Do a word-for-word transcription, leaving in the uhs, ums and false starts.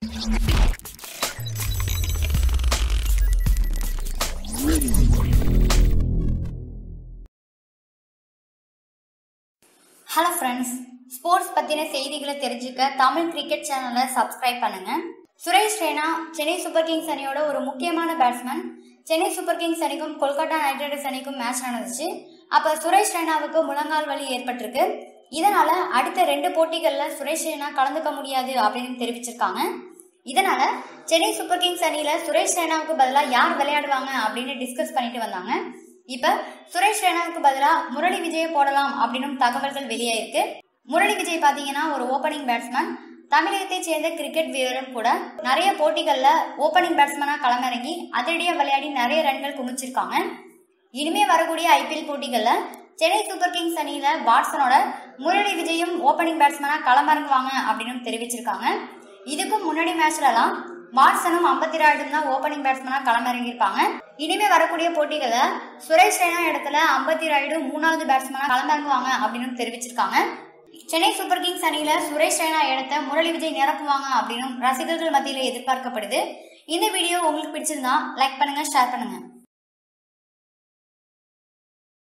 Hello friends, sports பத்தின செய்திகளை தெரிஞ்சுக்க தமிழ் கிரிக்கெட் சேனலை சப்ஸ்கிரைப் பண்ணுங்க. சுரேஷ் ரெய்னா சென்னை சூப்பர் கிங்ஸ் அணியோட ஒரு முக்கியமான பேட்ஸ்மேன். சென்னை சூப்பர் கிங்ஸ் அணிக்கும் கொல்கத்தா நைட் ரைடர்ஸ் அணிக்கும் மேட்ச் நடந்துச்சு. அப்ப சுரேஷ் ரெய்னாவுக்கு முழங்கால் வலி ஏற்பட்டிருக்கு. இதனால அடுத்த ரெண்டு போட்டிகள்ல சுரேஷ் ரெய்னா கலந்துக்க முடியாது அப்படின்னு தெரிவிச்சிருக்காங்க. இதனால சென்னை சூப்பர் கிங்ஸ் அணியில சுரேஷ் ரெய்னாவுக்கு பதிலாக யார் விளையாடுவாங்க அப்படின்னு டிஸ்கஸ் பண்ணிட்டு வந்தாங்க. இப்ப சுரேஷ் ரெய்னாவுக்கு பதிலா முரளி விஜயை போடலாம் அப்படின்னு தகவல்கள் வெளியாயிருக்கு. முரளி விஜய் பாத்தீங்கன்னா ஒரு ஓபனிங் பேட்ஸ்மேன், தமிழகத்தை சேர்ந்த கிரிக்கெட் வீரரும் கூட. நிறைய போட்டிகள்ல ஓபனிங் பேட்ஸ்மேனா களமிறங்கி அதிரடியா விளையாடி நிறைய ரன்கள் குமிச்சிருக்காங்க. இனிமே வரக்கூடிய ஐபிஎல் போட்டிகள்ல சென்னை சூப்பர் கிங்ஸ் அணியில வாட்சனோட முரளி விஜயும் ஓபனிங் பேட்ஸ்மேனா களமிறங்குவாங்க அப்படின்னு தெரிவிச்சிருக்காங்க. இதுக்கும் முன்னாடி மேட்ச்ல எல்லாம் வாட்சனும் ஐம்பத்தி ராய்டும் தான் ஓபனிங் பேட்ஸ்மேனா களமிறங்கியிருப்பாங்க. இனிமே வரக்கூடிய போட்டிகளை சுரேஷ் ரெய்னா இடத்துல ஐம்பத்தி ராய்டும் மூணாவது பேட்ஸ்மேனா களமிறங்குவாங்க அப்படின்னு தெரிவிச்சிருக்காங்க. சென்னை சூப்பர் கிங்ஸ் அணியில சுரேஷ் ரெய்னா இடத்த முரளி விஜய் நிரப்புவாங்க அப்படின்னு ரசிகர்கள் மத்தியில எதிர்பார்க்கப்படுது. இந்த வீடியோ உங்களுக்கு பிடிச்சிருந்தா லைக் பண்ணுங்க, ஷேர் பண்ணுங்க.